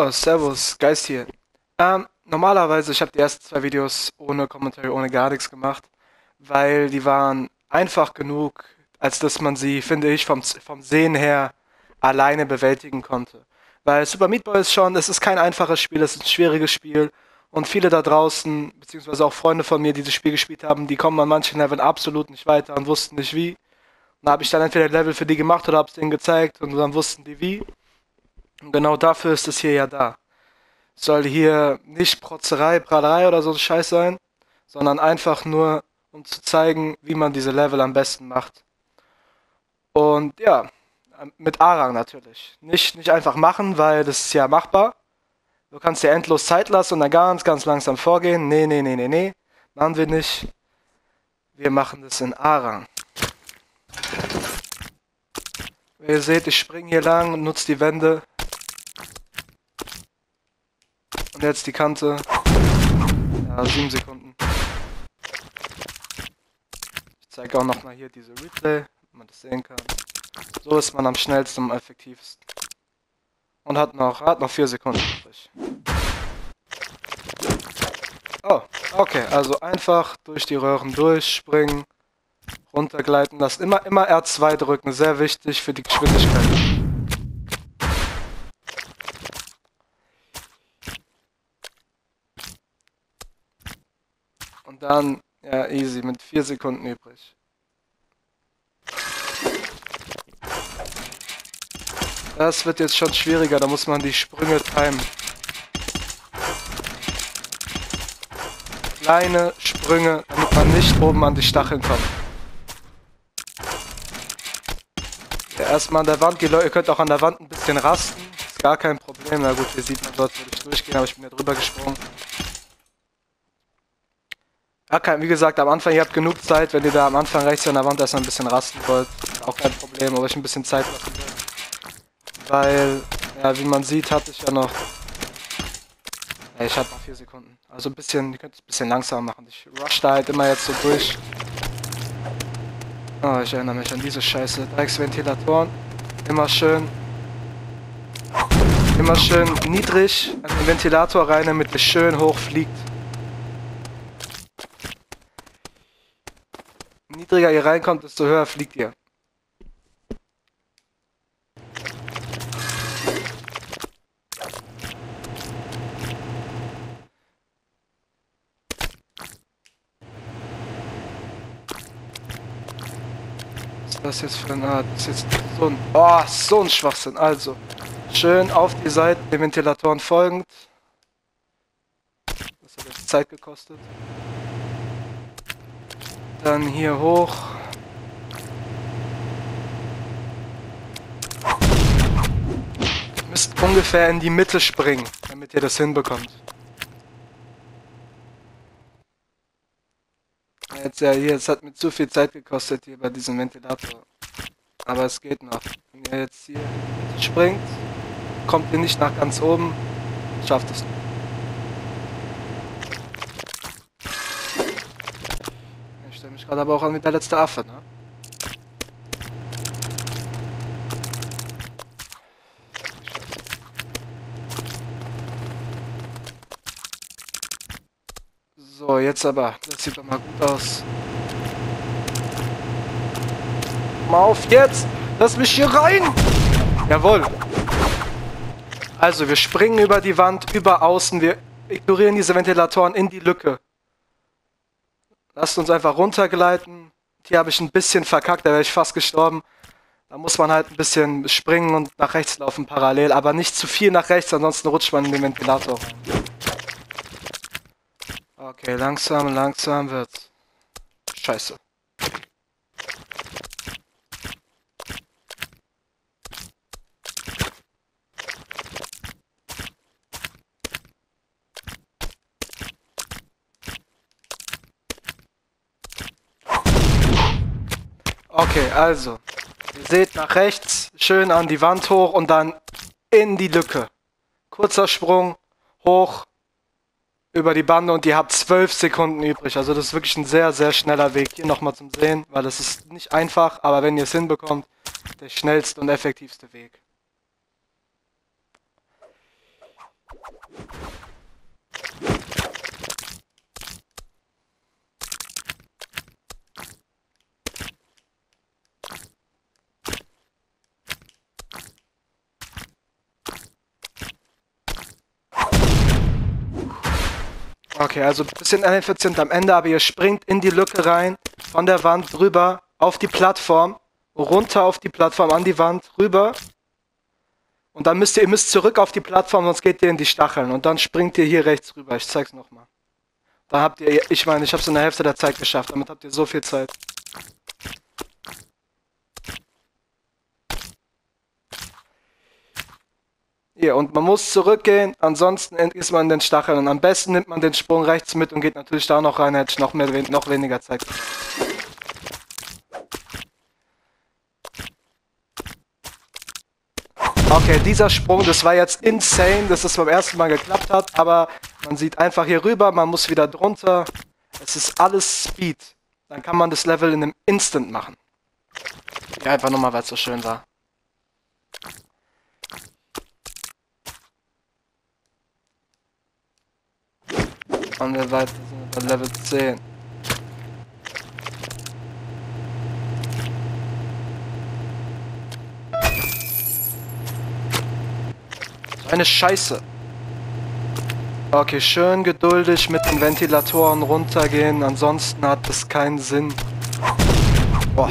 Ja, servus, Geist hier. Normalerweise, ich habe die ersten zwei Videos ohne Commentary, ohne gar nichts gemacht, weil die waren einfach genug, als dass man sie, finde ich, vom Sehen her alleine bewältigen konnte. Weil Super Meat Boy ist schon, es ist kein einfaches Spiel, es ist ein schwieriges Spiel und viele da draußen, beziehungsweise auch Freunde von mir, die das Spiel gespielt haben, die kommen an manchen Leveln absolut nicht weiter und wussten nicht wie. Und da habe ich dann entweder Level für die gemacht oder habe es denen gezeigt und dann wussten die wie. Und genau dafür ist es hier ja da. Soll hier nicht Protzerei, Prahlerei oder so ein Scheiß sein, sondern einfach nur, um zu zeigen, wie man diese Level am besten macht. Und ja, mit A-Rang natürlich. Nicht einfach machen, weil das ist ja machbar. Du kannst dir endlos Zeit lassen und dann ganz langsam vorgehen. Nee. Machen wir nicht. Wir machen das in A-Rang. Wie ihr seht, ich springe hier lang und nutze die Wände. Und jetzt die Kante. Ja, 7 Sekunden. Ich zeige auch nochmal hier diese Replay, wenn man das sehen kann. So ist man am schnellsten und am effektivsten. Und hat noch 4 Sekunden übrig. Oh, okay, also einfach durch die Röhren durchspringen, runtergleiten lassen. Immer R2 drücken, sehr wichtig für die Geschwindigkeit. Und dann, ja, easy, mit 4 Sekunden übrig. Das wird jetzt schon schwieriger, da muss man die Sprünge timen. Kleine Sprünge, damit man nicht oben an die Stacheln kommt. Ja, erstmal an der Wand, ihr könnt auch an der Wand ein bisschen rasten, ist gar kein Problem. Na gut, hier sieht man, dort würde ich durchgehen, aber ich bin ja drüber gesprungen. Ja, wie gesagt, am Anfang, ihr habt genug Zeit, wenn ihr da am Anfang rechts an der Wand erstmal ein bisschen rasten wollt. Auch kein Problem, aber euch ein bisschen Zeit lassen wollt. Weil, ja, wie man sieht, hatte ich ja noch. Ja, ich hatte noch 4 Sekunden. Also ein bisschen, ihr könnt es ein bisschen langsamer machen. Ich rush da halt immer jetzt so durch. Oh, ich erinnere mich an diese Scheiße. Drecksventilatoren. Immer schön niedrig an den Ventilator rein, damit es schön hoch fliegt. Je niedriger ihr reinkommt, desto höher fliegt ihr. Was ist das jetzt für eine Art? Das ist jetzt so ein Schwachsinn. Also, schön auf die Seite, den Ventilatoren folgend. Das hat jetzt Zeit gekostet. Dann hier hoch. Ihr müsst ungefähr in die Mitte springen, damit ihr das hinbekommt. Es hat mir zu viel Zeit gekostet hier bei diesem Ventilator. Aber es geht noch. Wenn ihr jetzt hier springt, kommt ihr nicht nach ganz oben, schafft es nicht. Ich stelle mich gerade aber auch an wie der letzte Affe, ne? So, jetzt aber. Das sieht doch mal gut aus. Mal auf jetzt! Lass mich hier rein! Jawohl! Also, wir springen über die Wand, über außen. Wir ignorieren diese Ventilatoren in die Lücke. Lasst uns einfach runtergleiten. Hier habe ich ein bisschen verkackt, da wäre ich fast gestorben. Da muss man halt ein bisschen springen und nach rechts laufen parallel, aber nicht zu viel nach rechts, ansonsten rutscht man in den Ventilator rein. Okay, langsam wird's. Scheiße. Okay, also. Ihr seht nach rechts, schön an die Wand hoch und dann in die Lücke. Kurzer Sprung, hoch, über die Bande und ihr habt 12 Sekunden übrig. Also das ist wirklich ein sehr schneller Weg. Hier nochmal zum Sehen, weil das ist nicht einfach, aber wenn ihr es hinbekommt, der schnellste und effektivste Weg. Okay, also ein bisschen ineffizient am Ende, aber ihr springt in die Lücke rein, von der Wand rüber, auf die Plattform, runter auf die Plattform, an die Wand, rüber. Und dann ihr müsst zurück auf die Plattform, sonst geht ihr in die Stacheln. Und dann springt ihr hier rechts rüber. Ich zeig's nochmal. Da habt ihr, ich meine, ich hab's in der Hälfte der Zeit geschafft. Damit habt ihr so viel Zeit. Hier, und man muss zurückgehen, ansonsten ist man in den Stacheln. Und am besten nimmt man den Sprung rechts mit und geht natürlich da noch rein, hätte ich noch weniger Zeit. Okay, dieser Sprung, das war jetzt insane, dass es beim ersten Mal geklappt hat, aber man sieht einfach hier rüber, man muss wieder drunter. Es ist alles Speed. Dann kann man das Level in einem Instant machen. Ja, einfach nur mal, weil es so schön war. Und wir weiter sind bei Level 10. So eine Scheiße. Okay, schön geduldig mit den Ventilatoren runtergehen, ansonsten hat es keinen Sinn. Boah.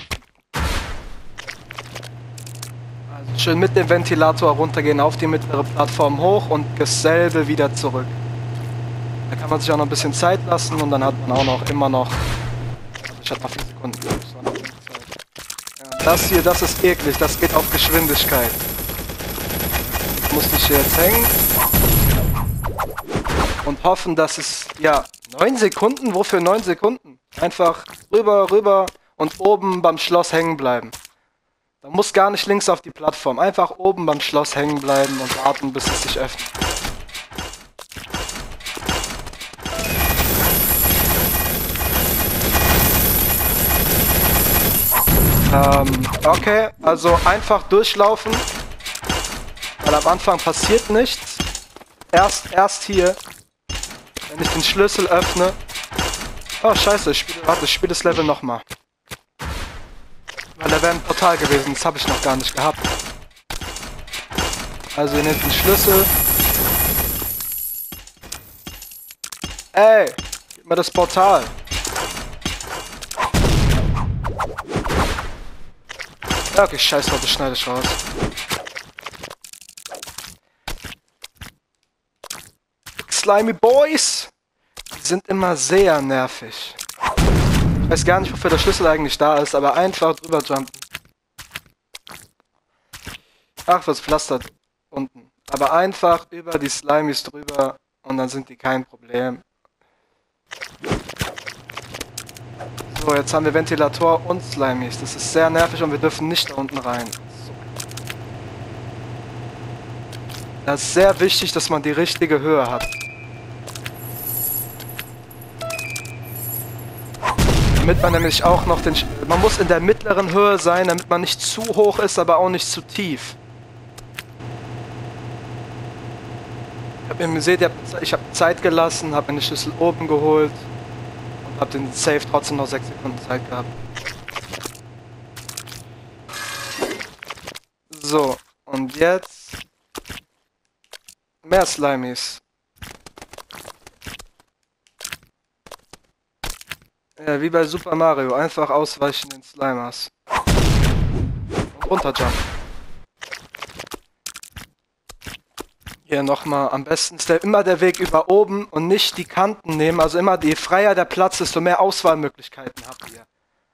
Also schön mit dem Ventilator runtergehen, auf die mittlere Plattform hoch und dasselbe wieder zurück. Da kann man sich auch noch ein bisschen Zeit lassen und dann hat man auch noch immer noch... Also ich hatte noch 4 Sekunden. Das war noch genug Zeit. Ja, das hier, das ist eklig, das geht auf Geschwindigkeit. Musste ich hier jetzt hängen. Und hoffen, dass es... Ja, 9 Sekunden? Wofür 9 Sekunden? Einfach rüber, rüber und oben beim Schloss hängen bleiben. Man muss gar nicht links auf die Plattform. Einfach oben beim Schloss hängen bleiben und warten, bis es sich öffnet. Okay, also einfach durchlaufen, weil am Anfang passiert nichts. Erst hier, wenn ich den Schlüssel öffne. Oh scheiße, ich spiele das Level nochmal. Weil da wäre ein Portal gewesen, das habe ich noch gar nicht gehabt. Also ihr nehmt den Schlüssel. Ey, gib mir das Portal. Ja, okay, scheiß drauf, das schneide ich raus. Slimy Boys! Die sind immer sehr nervig. Ich weiß gar nicht, wofür der Schlüssel eigentlich da ist, aber einfach drüber jumpen. Ach, was pflastert unten. Aber einfach über die Slimies drüber und dann sind die kein Problem. So, jetzt haben wir Ventilator und Slimies. Das ist sehr nervig und wir dürfen nicht da unten rein. So. Das ist sehr wichtig, dass man die richtige Höhe hat. Damit man nämlich auch noch den... Man muss in der mittleren Höhe sein, damit man nicht zu hoch ist, aber auch nicht zu tief. Ihr seht, ich habe Zeit gelassen, habe meine Schlüssel oben geholt. Hab den Save trotzdem noch 6 Sekunden Zeit gehabt. So, und jetzt mehr Slimies. Ja, wie bei Super Mario, einfach ausweichen den Slimers. Und runterjumpen. Hier nochmal, am besten ist immer der Weg über oben und nicht die Kanten nehmen. Also immer, je freier der Platz ist, desto mehr Auswahlmöglichkeiten habt ihr.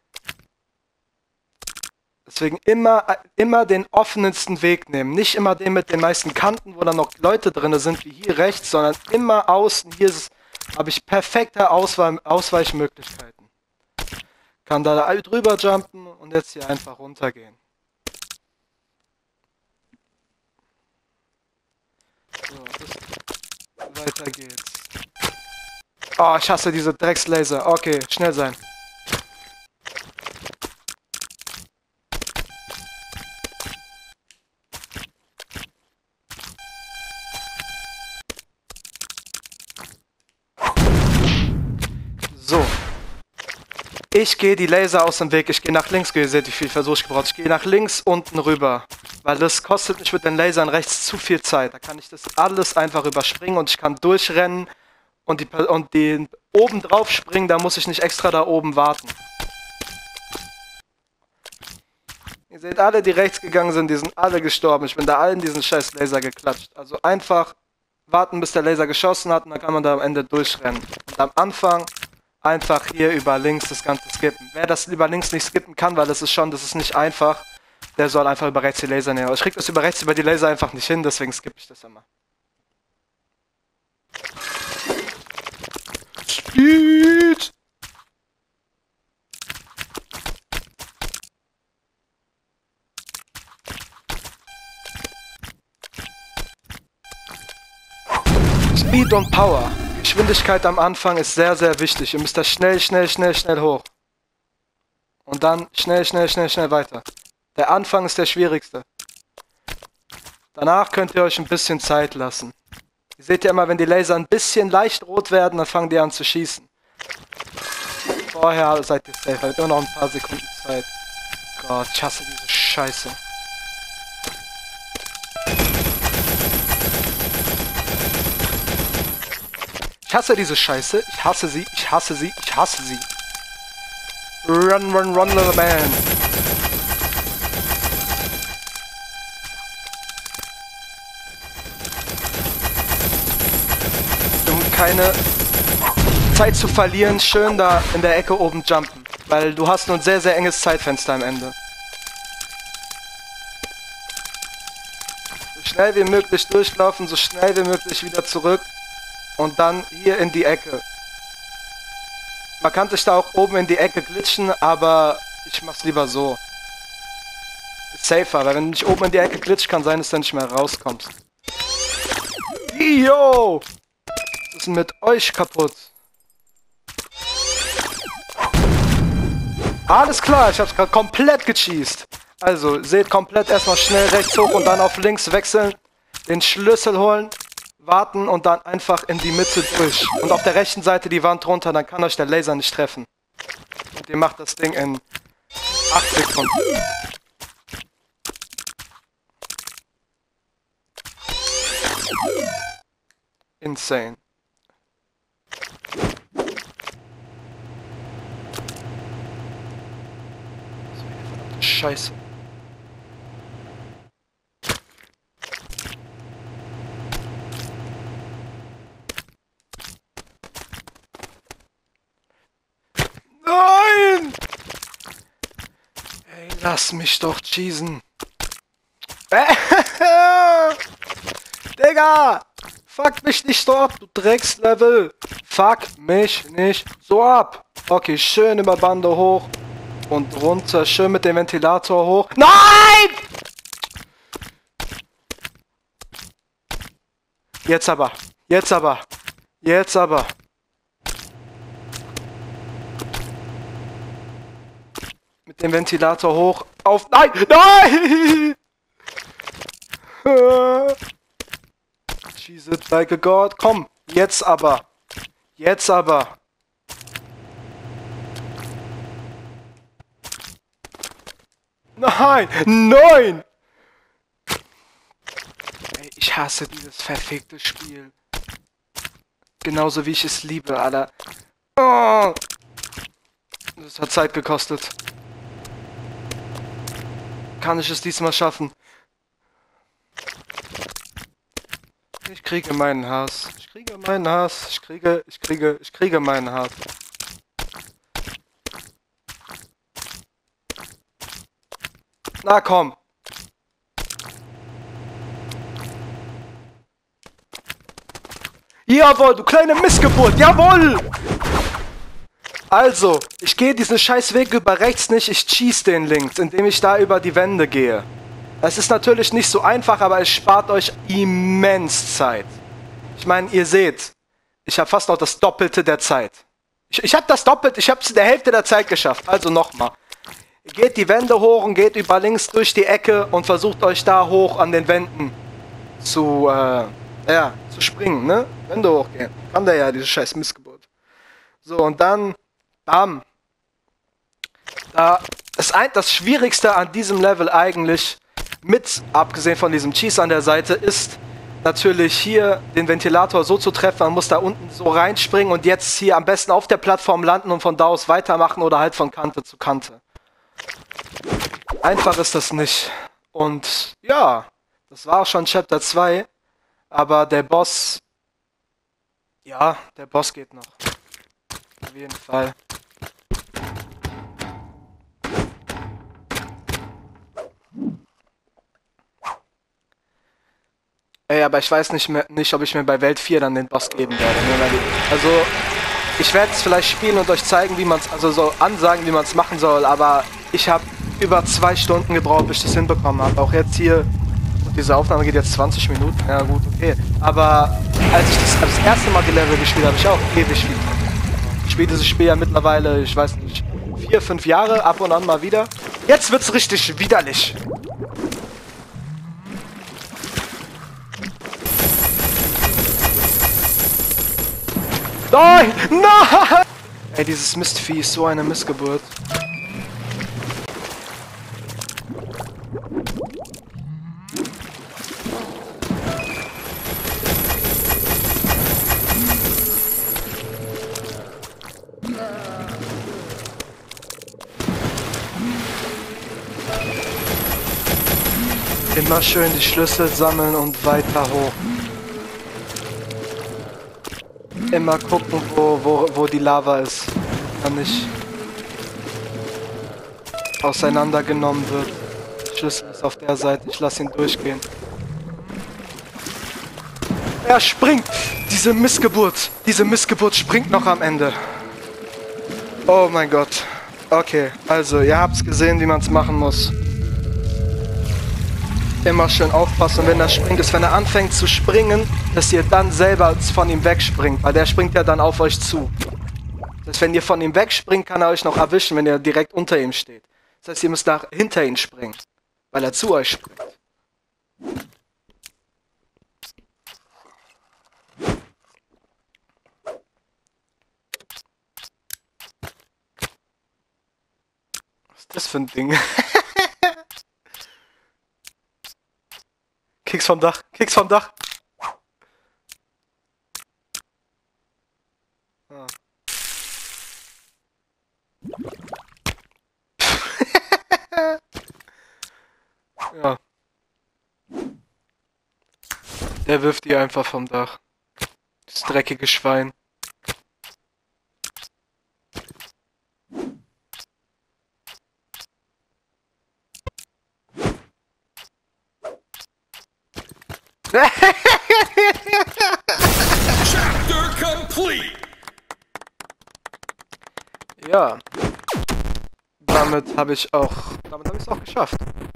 Deswegen immer den offensten Weg nehmen. Nicht immer den mit den meisten Kanten, wo dann noch Leute drin sind, wie hier rechts, sondern immer außen. Hier habe ich perfekte Ausweichmöglichkeiten. Kann da drüber jumpen und jetzt hier einfach runtergehen. So, weiter geht's. Oh, ich hasse diese Dreckslaser. Okay, schnell sein. So. Ich gehe die Laser aus dem Weg. Ich gehe nach links. Ihr seht, wie viel Versuch ich gebraucht. Ich gehe nach links unten rüber. Weil das kostet mich mit den Lasern rechts zu viel Zeit. Da kann ich das alles einfach überspringen und ich kann durchrennen und den oben drauf springen, da muss ich nicht extra da oben warten. Ihr seht alle, die rechts gegangen sind, die sind alle gestorben. Ich bin da allen diesen scheiß Laser geklatscht. Also einfach warten, bis der Laser geschossen hat und dann kann man da am Ende durchrennen. Und am Anfang einfach hier über links das Ganze skippen. Wer das über links nicht skippen kann, weil das ist nicht einfach, der soll einfach über rechts die Laser nehmen. Aber ich krieg das über rechts über die Laser einfach nicht hin, deswegen skippe ich das immer. Speed! Speed und Power. Geschwindigkeit am Anfang ist sehr, sehr wichtig. Ihr müsst da schnell hoch. Und dann schnell weiter. Der Anfang ist der schwierigste. Danach könnt ihr euch ein bisschen Zeit lassen. Ihr seht ja immer, wenn die Laser ein bisschen leicht rot werden, dann fangen die an zu schießen. Vorher seid ihr safe. Habt immer noch ein paar Sekunden Zeit. Gott, ich hasse diese Scheiße. Ich hasse diese Scheiße. Ich hasse sie. Ich hasse sie. Ich hasse sie. Run, run, run, little man. Um keine Zeit zu verlieren, schön da in der Ecke oben jumpen. Weil du hast nur ein sehr, sehr enges Zeitfenster am Ende. So schnell wie möglich durchlaufen, so schnell wie möglich wieder zurück. Und dann hier in die Ecke. Man kann sich da auch oben in die Ecke glitschen, aber ich mach's lieber so. Ist safer, weil wenn du nicht oben in die Ecke glitscht, kann sein, dass du nicht mehr rauskommst. Yo! Was ist denn mit euch kaputt? Alles klar, ich hab's gerade komplett gecheased. Also, seht komplett erstmal schnell rechts hoch und dann auf links wechseln, den Schlüssel holen. Warten und dann einfach in die Mitte durch. Und auf der rechten Seite die Wand runter, dann kann euch der Laser nicht treffen. Und ihr macht das Ding in 8 Sekunden. Insane. Verdammte Scheiße. Nein! Ey, lass mich doch cheesen. Digga! Fuck mich nicht so ab, du Dreckslevel. Fuck mich nicht so ab. Okay, schön über Bande hoch und runter. Schön mit dem Ventilator hoch. Nein! Jetzt aber. Jetzt aber. Jetzt aber. Mit dem Ventilator hoch. Auf. Nein! Nein! Cheese it like a god. Komm. Jetzt aber. Jetzt aber. Nein! Nein! Ey, ich hasse dieses verfickte Spiel. Genauso wie ich es liebe, Alter. Oh. Das hat Zeit gekostet. Kann ich es diesmal schaffen? Ich kriege meinen Hass. Ich kriege meinen Hass. Ich kriege meinen Hass. Na komm. Jawohl, du kleine Missgeburt. Jawohl! Also, ich gehe diesen scheiß Weg über rechts nicht, ich cheese den links, indem ich da über die Wände gehe. Es ist natürlich nicht so einfach, aber es spart euch immens Zeit. Ich meine, ihr seht, ich habe fast noch das Doppelte der Zeit. Ich habe das Doppelte, ich habe es in der Hälfte der Zeit geschafft. Also nochmal. Ihr geht die Wände hoch und geht über links durch die Ecke und versucht euch da hoch an den Wänden zu springen, ne? Wände hochgehen. Kann der ja, diese scheiß Missgeburt. So, und dann... Bam. Das Schwierigste an diesem Level eigentlich, abgesehen von diesem Cheese an der Seite, ist, natürlich hier den Ventilator so zu treffen, man muss da unten so reinspringen und jetzt hier am besten auf der Plattform landen und von da aus weitermachen oder halt von Kante zu Kante. Einfach ist das nicht. Und ja, das war auch schon Chapter 2, aber der Boss, ja, der Boss geht noch. Auf jeden Fall. Ey, aber ich weiß nicht, ob ich mir bei Welt 4 dann den Boss geben werde. Ne? Also, ich werde es vielleicht spielen und euch zeigen, wie man es, also so ansagen, wie man es machen soll, aber ich habe über 2 Stunden gebraucht, bis ich das hinbekommen habe. Auch jetzt hier, und diese Aufnahme geht jetzt 20 Minuten, ja gut, okay. Aber als ich das erste Mal die Level gespielt habe, ich auch ewig viel. Ich spiele dieses Spiel ja mittlerweile, ich weiß nicht, 4, 5 Jahre, ab und an mal wieder. Jetzt wird's richtig widerlich. Nein! Nein! Ey, dieses Mistvieh ist so eine Missgeburt. Immer schön die Schlüssel sammeln und weiter hoch. Immer gucken, wo die Lava ist. Wenn nicht auseinandergenommen wird. Schlüssel ist auf der Seite, ich lasse ihn durchgehen. Er springt! Diese Missgeburt springt noch am Ende. Oh mein Gott. Okay, also ihr habt's gesehen, wie man es machen muss. Immer schön aufpassen, wenn er springt, ist, wenn er anfängt zu springen, dass ihr dann selber von ihm wegspringt, weil der springt ja dann auf euch zu. Das heißt, wenn ihr von ihm wegspringt, kann er euch noch erwischen, wenn ihr direkt unter ihm steht. Das heißt, ihr müsst hinter ihn springen, weil er zu euch springt. Was ist das für ein Ding? Kicks vom Dach, Kicks vom Dach. Ah. Ja. Der wirft die einfach vom Dach. Das dreckige Schwein. Chapter complete. Ja. Damit habe ich es auch geschafft.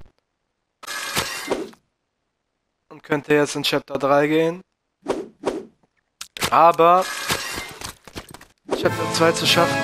Und könnte jetzt in Chapter 3 gehen. Aber Chapter 2 zu schaffen,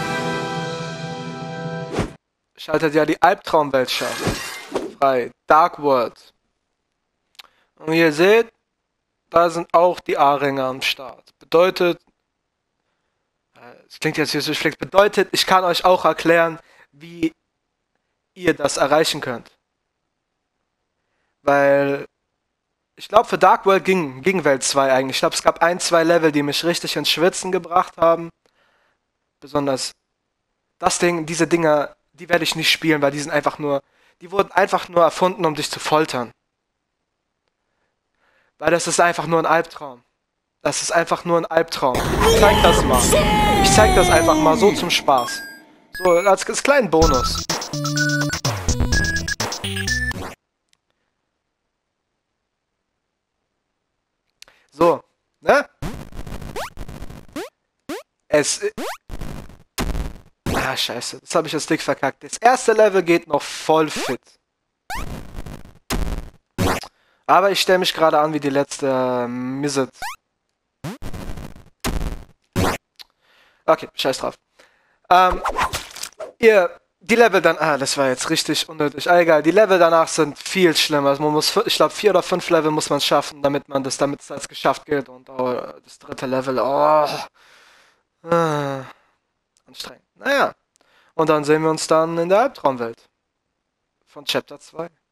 schaltet ja die Albtraumwelt frei. Dark World. Und wie ihr seht, da sind auch die A-Ringe am Start. Bedeutet, es klingt jetzt hier so schlecht, bedeutet, ich kann euch auch erklären, wie ihr das erreichen könnt. Weil, ich glaube, für Dark World ging Welt 2 eigentlich. Ich glaube, es gab 1, 2 Level, die mich richtig ins Schwitzen gebracht haben. Besonders diese Dinger, die werde ich nicht spielen, weil die wurden einfach nur erfunden, um dich zu foltern. Weil das ist einfach nur ein Albtraum. Das ist einfach nur ein Albtraum. Ich zeig das mal. Ich zeig das einfach mal so zum Spaß. So, als kleinen Bonus. So, ne? Ah, scheiße. Das habe ich jetzt dick verkackt. Das erste Level geht noch voll fit. Aber ich stelle mich gerade an wie die letzte Misset. Okay, scheiß drauf. Die Level dann, das war jetzt richtig unnötig. Egal, die Level danach sind viel schlimmer. Also man muss, ich glaube, 4 oder 5 Level muss man schaffen, damit es als geschafft gilt. Und das dritte Level, anstrengend. Naja. Und dann sehen wir uns dann in der Albtraumwelt von Chapter 2.